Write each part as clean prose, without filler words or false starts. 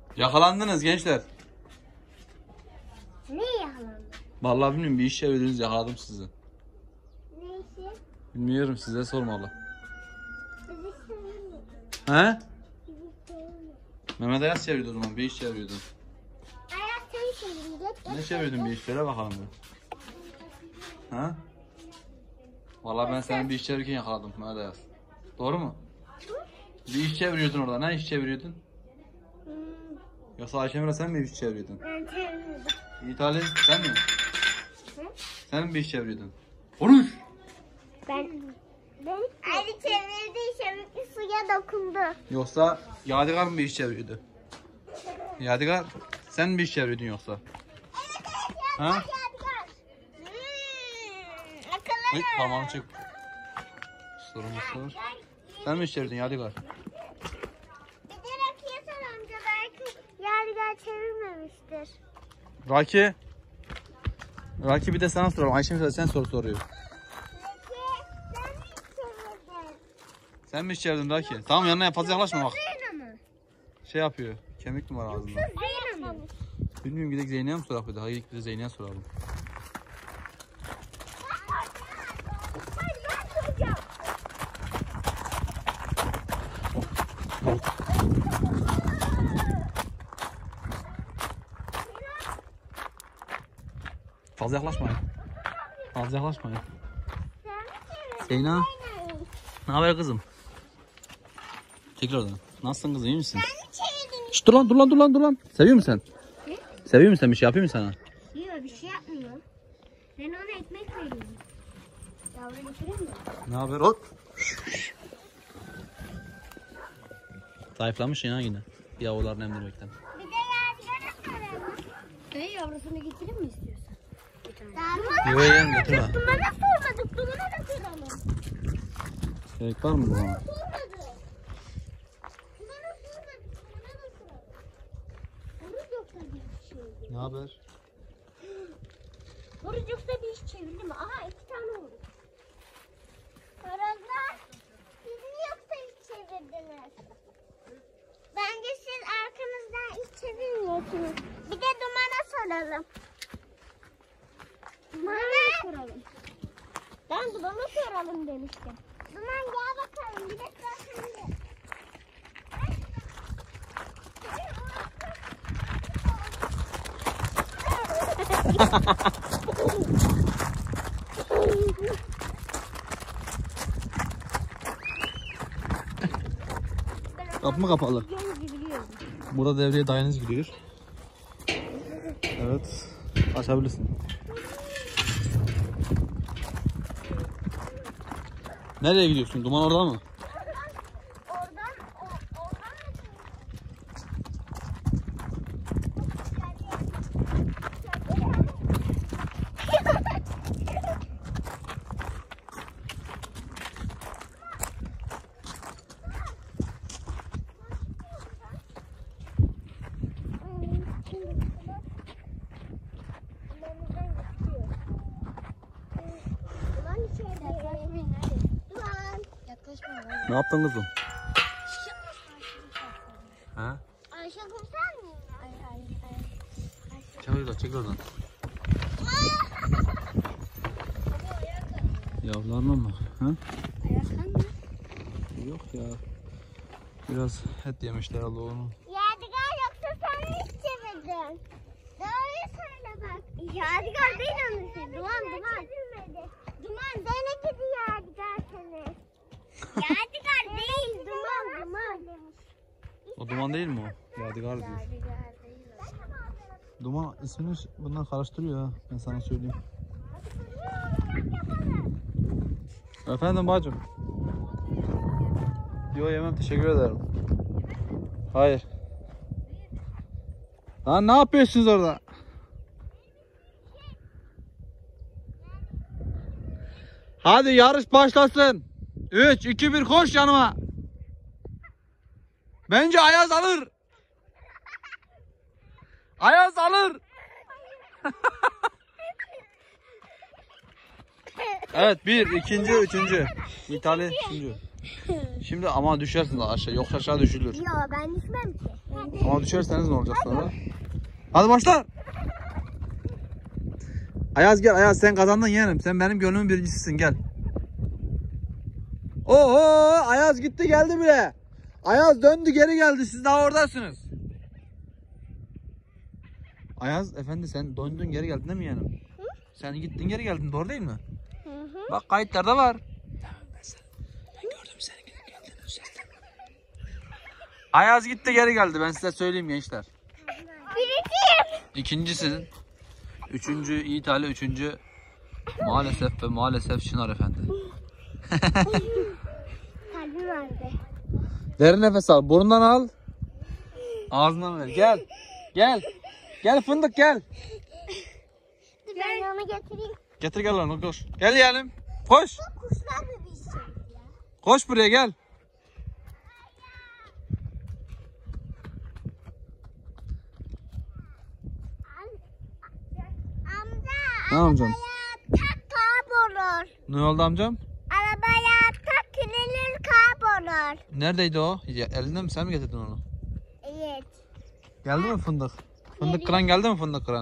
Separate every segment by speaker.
Speaker 1: Yakalandınız gençler.
Speaker 2: Ne yakalandın?
Speaker 1: Vallahi bilmiyorum, bir iş çevirdiniz, yakaladım sizi.
Speaker 2: Ne işi?
Speaker 1: Bilmiyorum, size sormalı.
Speaker 2: Bizi sevmiyor.
Speaker 1: He?
Speaker 2: Bizi sevmiyor.
Speaker 1: Mehmet Ayaz çevirdi o zaman, bir iş çeviriyordun.
Speaker 2: Ayak seni çevirecek.
Speaker 1: Ne çevirdin bir iş, söyle bakalım bir. Ha? Vallahi ben senin bir iş çevirirken yakaladım Mehmet Ayaz. Doğru mu? Bir iş çeviriyordun orada, ne iş çeviriyordun? Yoksa Ayşemire sen mi bir iş çeviriyordun?
Speaker 2: Ben çevirmedim.
Speaker 1: Yiğit Ali sen mi?
Speaker 2: Hı?
Speaker 1: Sen mi bir iş çeviriyordun? Konuş!
Speaker 2: Ben Ali çevirdi, şemikli suya dokundu.
Speaker 1: Yoksa Yadigar mı bir iş çeviriyordu? Yadigar sen mi bir iş çeviriyordun yoksa? Ha?
Speaker 2: Yadigar. Akıllı.
Speaker 1: Ay, parmağını çek. Sorumlu sor. Sen mi iş çevirdin Yadigar?
Speaker 2: Bir de Rakiye sor amca, belki Yadigar çevirmemiştir.
Speaker 1: Raki bir de sana soralım. Ayşe sen soruyor.
Speaker 2: Rakiye sen mi çevirdin?
Speaker 1: Sen mi iş çevirdin Raki? Tamam, yanına fazla yaklaşma bak.
Speaker 2: Zeyna mı?
Speaker 1: Şey yapıyor. Kemik mi var ağzında?
Speaker 2: Zeyna mı?
Speaker 1: Bilmiyorum, gidelim Zeynep'e mi sorak bir de? Hayır, gidelim Zeynep'e soralım.
Speaker 2: Hayır, ben soracağım.
Speaker 1: Fazla yaklaşmayın. Fazla yaklaşmayın.
Speaker 2: Sen mi çevirdin?
Speaker 1: Zeyna.
Speaker 2: Zeyna'yı.
Speaker 1: Ne haber kızım? Çekil oradan. Nasılsın kızım, iyi misin?
Speaker 2: Sen mi çevirdin?
Speaker 1: Şşt, dur lan. Seviyor musun sen?
Speaker 2: Ne?
Speaker 1: Seviyor musun sen, bir şey yapayım mı sana?
Speaker 2: Yok, bir şey yapmıyorum. Ben ona ekmek veriyorum. Yavru götüreyim mi?
Speaker 1: Ne haber? Hop. Zayıflamış ya yine. Yavrularını emdirmekten.
Speaker 2: Bir de Yadigar'a soralım. Yavrusunu getireyim mi istiyorsan?
Speaker 1: Yok yeğen, getirme.
Speaker 2: Dumana sormadık. Dumana da soralım.
Speaker 1: Gerek var mı bu bana?
Speaker 2: Sormadık. Dumana sormadık. Dumana da soralım. Oruç yoksa bir şey.
Speaker 1: Ne haber?
Speaker 2: Oruç yoksa bir iş çevirdi mi? Aha, 2 tane oruç. Horozlar, siz mi yoksa iş çevirdiniz? Bence siz arkanızdan iş çevirmiyorsunuz. Bir de Duman'a soralım. Duman'a soralım. Ben Duman'a soralım demiştim. Duman gel bakalım, bir de sıra sende.
Speaker 1: Kapı mı kapalı? Burada devreye dayınız giriyor. Evet. Açabilirsin. Nereye gidiyorsun? Duman orada mı?
Speaker 2: Oradan mı?
Speaker 1: Ne yaptın kızım? Ha?
Speaker 2: Ayşe kurtar mı?
Speaker 1: Çek oradan. Yavrularına mı? Ha? Yok ya. Biraz et yemişler Allah onu.
Speaker 2: Yadigar, yoksa sen mi hiç çevirdin? Doğruyu söyle bak. Yadigar değil onun için. Duman. Duman Zeynep dedi Yadigar seni. Yadigar değil, Duman.
Speaker 1: O Duman değil mi o? Yadigar diyor.
Speaker 2: Yadigar değil.
Speaker 1: Duman ismini bunlar karıştırıyor ha. Ben sana söyleyeyim. Efendim bacım. Yok yemem, teşekkür ederim. Hayır. Lan ne yapıyorsunuz orada? Hadi yarış başlasın. 3, 2, 1 koş yanıma. Bence Ayaz alır. Ayaz alır. Evet, 1, 2, 3. İtalya 3. Şimdi ama düşersiniz aşağı. Yoksa aşağı düşülür.
Speaker 2: Yo ben düşmem ki.
Speaker 1: Ama düşerseniz ne olacak sonra? Hadi başla. Ayaz gel Ayaz, sen kazandın yeğenim. Sen benim gönlümün birincisisin, gel. Oo Ayaz gitti geldi bile. Ayaz döndü geri geldi, siz daha oradasınız. Ayaz efendi sen döndün geri geldin değil mi yeğenim?
Speaker 2: Hı?
Speaker 1: Sen gittin geri geldin, doğru değil mi?
Speaker 2: Hı.
Speaker 1: Bak kayıtlarda var. Ben gördüm seni geldiğini. Ayaz gitti geri geldi, ben size söyleyeyim gençler.
Speaker 2: Birinciyim.
Speaker 1: İkincisin. Üçüncü Yiğit Ali, üçüncü maalesef ve maalesef Çınar efendi.
Speaker 2: Kalbim vardı.
Speaker 1: Derin nefes al, burundan al. Ağzından ver, gel. Gel. Gel fındık gel.
Speaker 2: Dur ben onu getireyim.
Speaker 1: Getir gel lan, koş. Gel yiyelim. Koş.
Speaker 2: Kuşlar mı bir şey ya?
Speaker 1: Koş buraya gel.
Speaker 2: Amca.
Speaker 1: Ne amcam?
Speaker 2: Tak kaybolur.
Speaker 1: Ne oldu amcam?
Speaker 2: Arabaya tak kililir kaybolur.
Speaker 1: Neredeydi o? Ya, elinden mi, sen mi getirdin onu?
Speaker 2: Evet.
Speaker 1: Geldi mi fındık? Fındık kıran geldi mi, fındık kıran?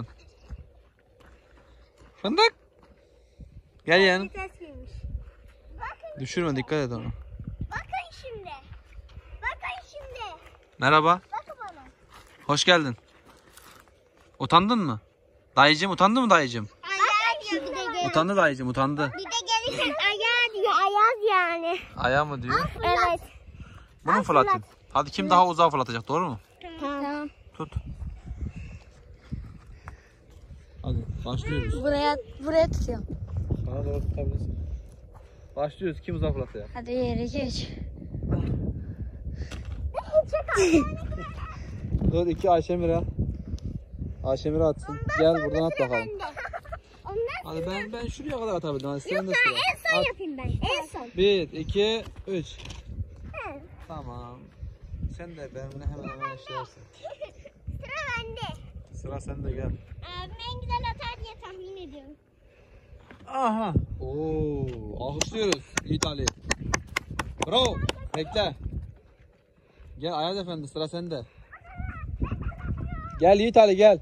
Speaker 1: Fındık. Gel yeğenim.
Speaker 2: Sesiymiş. Bakın,
Speaker 1: Düşürme, dikkat et onu.
Speaker 2: bakın şimdi. Bakın şimdi.
Speaker 1: Merhaba.
Speaker 2: Bakın bana.
Speaker 1: Hoş geldin. Utandın mı? Dayıcım utandı mı dayıcım?
Speaker 2: Ayağı diyor bir de gel.
Speaker 1: Utandı dayıcım, utandı.
Speaker 2: Bir de gelirken ayağı diyor. Ayaz yani.
Speaker 1: Ayağı mı diyor?
Speaker 2: Evet.
Speaker 1: Bunu mu fırlatayım? Hadi kim daha uzağa fırlatacak, doğru mu?
Speaker 2: Tamam.
Speaker 1: Tut. Hadi başlıyoruz.
Speaker 3: Buraya tutuyorum.
Speaker 1: Bana doğru tutabilirsin. Başlıyoruz, kim uzağa fırlatacak?
Speaker 3: Hadi yere geç.
Speaker 1: Dur, iki Ayşemir'e. Ayşemir'e atsın. Gel buradan at bakalım.
Speaker 2: Ondan
Speaker 1: Hadi ben şuraya kadar atabildim. Hadi sen de
Speaker 2: sonra
Speaker 1: sıra.
Speaker 2: en son
Speaker 1: At.
Speaker 2: yapayım ben. En son.
Speaker 1: 1, 2, 3.
Speaker 2: Hı.
Speaker 1: Tamam. Sen de benimle hemen hemen işlersin.
Speaker 2: Sıra bende.
Speaker 1: Sıra sende, gel.
Speaker 2: Abim en güzel atar diye tahmin ediyorum.
Speaker 1: Aha. Oo, alkışlıyoruz Yiğit Ali. Bravo. Bekle. Gel Ayaz efendi, sıra sende. Gel Yiğit Ali gel.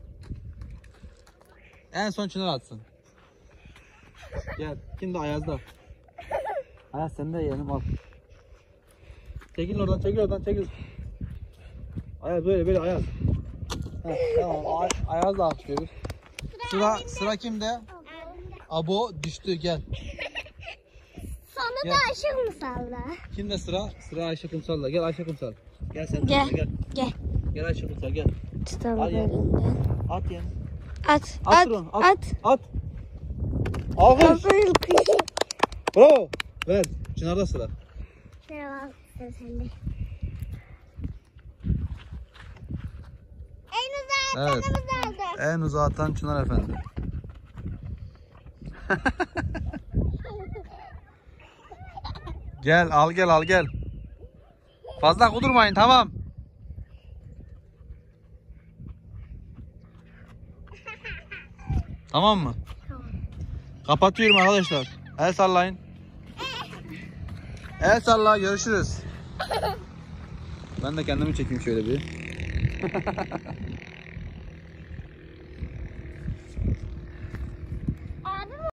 Speaker 1: En son Çınar atsın. Gel. Şimdi Ayaz'da. Ayaz sen de yeğenim al. Çekil oradan, çekil oradan, çekil. Ayaz böyle Ayaz. Heh, tamam. Ayaz da alkışlıyoruz. Sıra kimde? Abo düştü, gel.
Speaker 2: Sonu
Speaker 1: Gel.
Speaker 2: da aşık mı salla?
Speaker 1: Kimde sıra? Sıra Ayşe Kumsal'da. Gel Ayşe Kumsal. Gel sen de
Speaker 3: Gel.
Speaker 1: gel.
Speaker 3: Gel.
Speaker 1: Gel Ayşe Kumsal gel.
Speaker 3: Tutalım
Speaker 1: Hadi.
Speaker 3: elinden.
Speaker 1: At yani.
Speaker 3: At.
Speaker 1: At,
Speaker 3: At.
Speaker 1: Duran,
Speaker 3: At.
Speaker 1: At. Alkış.
Speaker 3: Aferin kuşum.
Speaker 1: Bravo. Ver. Çınar'da sıra.
Speaker 2: Merhaba. Sıra sende. En uzak
Speaker 1: Evet.
Speaker 2: canımız aldı.
Speaker 1: En uzağa atan Çınar efendi. Gel al gel. Fazla kudurmayın, tamam. Tamam mı? Kapatıyorum arkadaşlar. El sallayın. El salla, görüşürüz. Ben de kendimi çekeyim şöyle bir.